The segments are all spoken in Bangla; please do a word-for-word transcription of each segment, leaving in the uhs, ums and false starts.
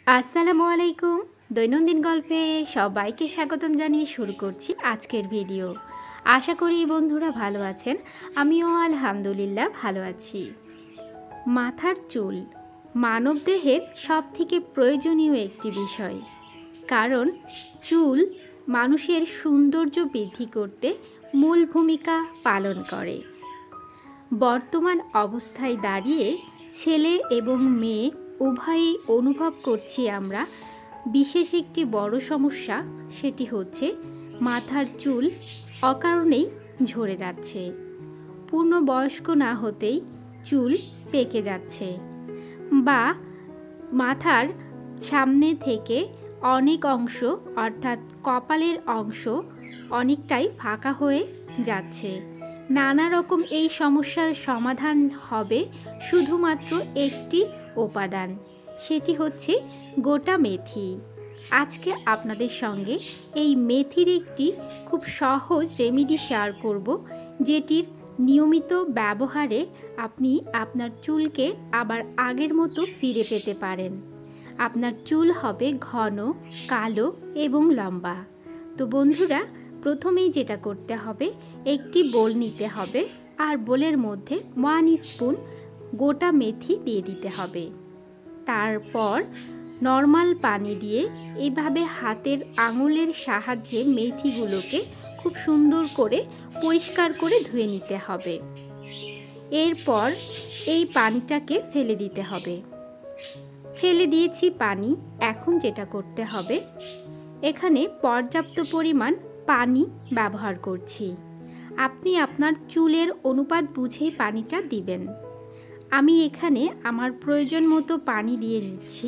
আসসালামু আলাইকুম। দৈনন্দিন গল্পে সবাইকে স্বাগতম জানিয়ে শুরু করছি আজকের ভিডিও। আশা করি বন্ধুরা ভালো আছেন। আমিও আলহামদুলিল্লাহ ভালো আছি। মাথার চুল মানবদেহের সবথেকে প্রয়োজনীয় একটি বিষয়, কারণ চুল মানুষের সৌন্দর্য বৃদ্ধি করতে মূল ভূমিকা পালন করে। বর্তমান অবস্থায় দাঁড়িয়ে ছেলে এবং মেয়ে উভয়ই অনুভব করছি আমরা বিশেষ একটি বড় সমস্যা, সেটি হচ্ছে মাথার চুল অকারণেই ঝরে যাচ্ছে। পূর্ণবয়স্ক না হতেই চুল পেকে যাচ্ছে, বা মাথার সামনে থেকে অনেক অংশ অর্থাৎ কপালের অংশ অনেকটাই ফাঁকা হয়ে যাচ্ছে। নানা রকম এই সমস্যার সমাধান হবে শুধুমাত্র একটি উপাদান, সেটি হচ্ছে গোটা মেথি। আজকে আপনাদের সঙ্গে এই মেথির একটি খুব সহজ রেমেডি শেয়ার করব, যেটির নিয়মিত ব্যবহারে আপনি আপনার চুলকে আবার আগের মতো ফিরে পেতে পারেন। আপনার চুল হবে ঘন, কালো এবং লম্বা। তো বন্ধুরা, প্রথমেই যেটা করতে হবে, একটি বোল নিতে হবে আর বোলের মধ্যে ওয়ান স্পুন গোটা মেথি দিয়ে দিতে হবে। তারপর নর্মাল পানি দিয়ে এইভাবে হাতের আঙুলের সাহায্যে মেথিগুলোকে খুব সুন্দর করে পরিষ্কার করে ধুয়ে নিতে হবে। এরপর এই পানিটাকে ফেলে দিতে হবে। ফেলে দিয়েছি পানি। এখন যেটা করতে হবে, এখানে পর্যাপ্ত পরিমাণ পানি ব্যবহার করছি। আপনি আপনার চুলের অনুপাত বুঝেই পানিটা দিবেন। আমি এখানে আমার প্রয়োজন মতো পানি দিয়ে নিচ্ছি।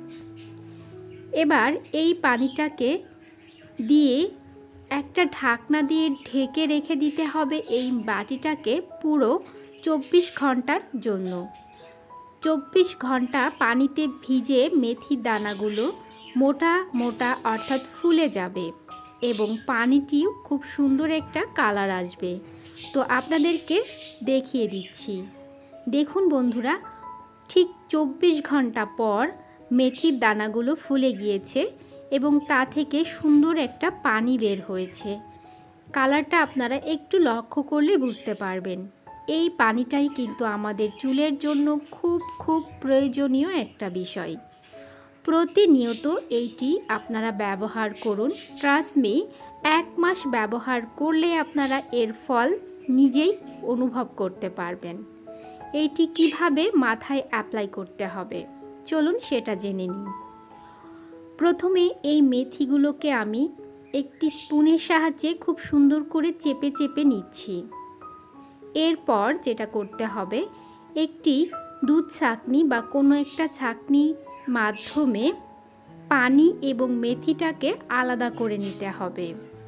এবার এই পানিটাকে দিয়ে একটা ঢাকনা দিয়ে ঢেকে রেখে দিতে হবে এই বাটিটাকে পুরো চব্বিশ ঘন্টার জন্য। চব্বিশ ঘন্টা পানিতে ভিজে মেথির দানাগুলো মোটা মোটা অর্থাৎ ফুলে যাবে এবং পানিটিও খুব সুন্দর একটা কালার আসবে। তো আপনাদেরকে দেখিয়ে দিচ্ছি। দেখুন বন্ধুরা, ঠিক চব্বিশ ঘন্টা পর মেথির দানাগুলো ফুলে গিয়েছে এবং তা থেকে সুন্দর একটা পানি বের হয়েছে। কালারটা আপনারা একটু লক্ষ্য করলে বুঝতে পারবেন। এই পানিটাই কিন্তু আমাদের চুলের জন্য খুব খুব প্রয়োজনীয় একটা বিষয়। প্রতিনিয়ত এইটি আপনারা ব্যবহার করুন। ট্রাস্ট মি, এক মাস ব্যবহার করলে আপনারা এর ফল নিজেই অনুভব করতে পারবেন। এইটি কিভাবে মাথায় অ্যাপ্লাই করতে হবে, চলুন সেটা জেনে নিই। প্রথমে এই মেথিগুলোকে আমি একটি স্পুনের সাহায্যে খুব সুন্দর করে চেপে চেপে নিচ্ছি। এরপর যেটা করতে হবে, একটি দুধ ছাঁকনি বা কোনো একটা ছাঁকনির মাধ্যমে পানি এবং মেথিটাকে আলাদা করে নিতে হবে।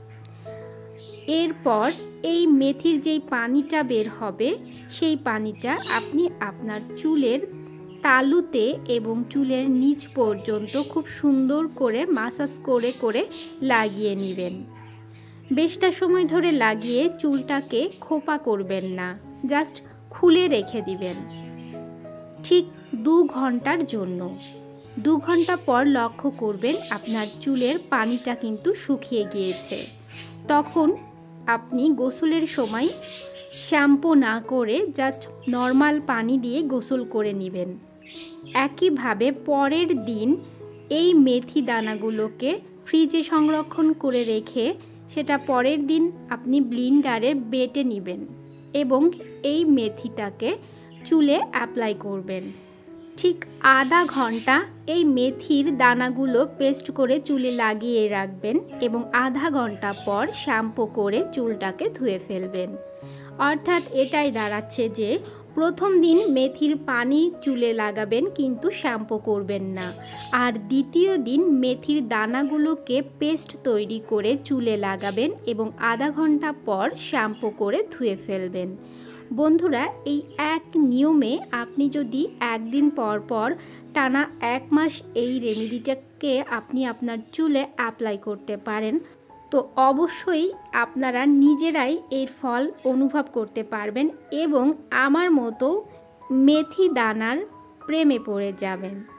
এরপর এই মেথির যেই পানিটা বের হবে, সেই পানিটা আপনি আপনার চুলের তালুতে এবং চুলের নিচ পর্যন্ত খুব সুন্দর করে মাসাজ করে করে লাগিয়ে নেবেন। বেশটা সময় ধরে লাগিয়ে চুলটাকে খোপা করবেন না, জাস্ট খুলে রেখে দিবেন ঠিক দু ঘন্টার জন্য। দু ঘন্টা পর লক্ষ্য করবেন আপনার চুলের পানিটা কিন্তু শুকিয়ে গিয়েছে। তখন আপনি গোসলের সময় শ্যাম্পু না করে জাস্ট নর্মাল পানি দিয়ে গোসল করে নেবেন। একইভাবে পরের দিন এই মেথি দানাগুলোকে ফ্রিজে সংরক্ষণ করে রেখে সেটা পরের দিন আপনি ব্লেন্ডারে বেটে নেবেন এবং এই মেথিটাকে চুলে অ্যাপ্লাই করবেন। ঠিক আধা ঘন্টা এই মেথির দানাগুলো পেস্ট করে চুলে লাগিয়ে রাখবেন এবং আধা ঘন্টা পর শ্যাম্পু করে চুলটাকে ধুয়ে ফেলবেন। অর্থাৎ এটাই দাঁড়াচ্ছে যে প্রথম দিন মেথির পানি চুলে লাগাবেন কিন্তু শ্যাম্পু করবেন না, আর দ্বিতীয় দিন মেথির দানাগুলোকে পেস্ট তৈরি করে চুলে লাগাবেন এবং আধা ঘন্টা পর শ্যাম্পু করে ধুয়ে ফেলবেন। বন্ধুরা, এই এক নিয়মে আপনি যদি একদিন পর পর টানা এক মাস এই রেমেডিটাকে আপনি আপনার চুলে অ্যাপ্লাই করতে পারেন, তো অবশ্যই আপনারা নিজেরাই এর ফল অনুভব করতে পারবেন এবং আমার মতো মেথি দানার প্রেমে পড়ে যাবেন। তো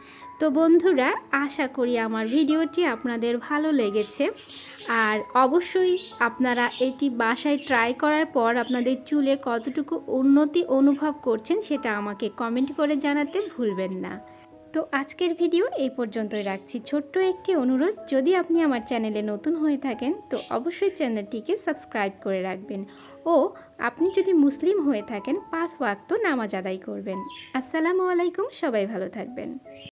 তো বন্ধুরা, আশা করি আমার ভিডিওটি আপনাদের ভালো লেগেছে। আর অবশ্যই আপনারা এটি বাসায় ট্রাই করার পর আপনাদের চুলে কতটুকু উন্নতি অনুভব করছেন সেটা আমাকে কমেন্ট করে জানাতে ভুলবেন না। তো আজকের ভিডিও এই পর্যন্তই রাখছি। ছোট্ট একটি অনুরোধ, যদি আপনি আমার চ্যানেলে নতুন হয়ে থাকেন তো অবশ্যই চ্যানেলটিকে সাবস্ক্রাইব করে রাখবেন, ও আপনি যদি মুসলিম হয়ে থাকেন পাঁচ ওয়াক্ত নামাজ আদায় করবেন। আসসালামু আলাইকুম, সবাই ভালো থাকবেন।